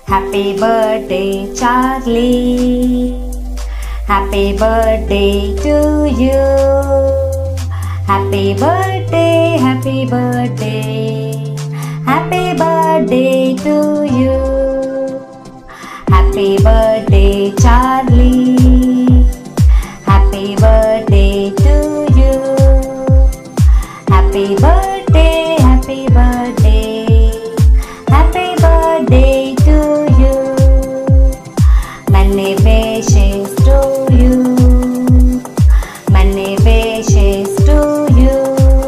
Happy birthday, Charlie. Happy birthday to you. Happy birthday, happy birthday. Happy birthday to you. Happy birthday, Charlie. Happy birthday to you. Happy birthday, happy birthday. Happy birthday to you. Many wishes to you. Many wishes to you.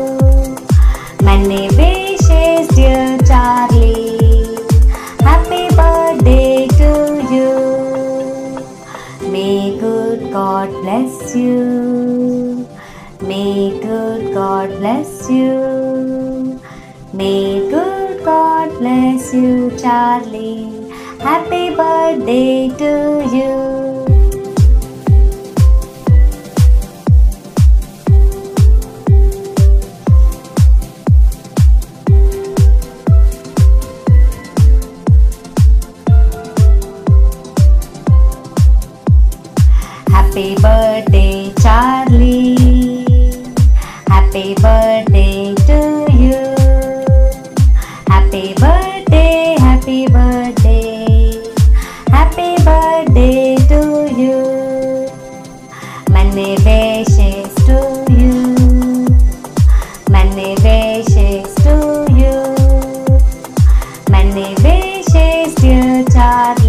Many wishes, dear Charlie. Happy birthday to you. May good God bless you. May good God bless you. May good God bless you, Charlie. Happy birthday to you. Happy birthday, Charlie. Happy birthday to you. Happy birthday, happy birthday. Happy birthday to you. Many wishes to you. Many wishes to you. Many wishes, dear Charlie.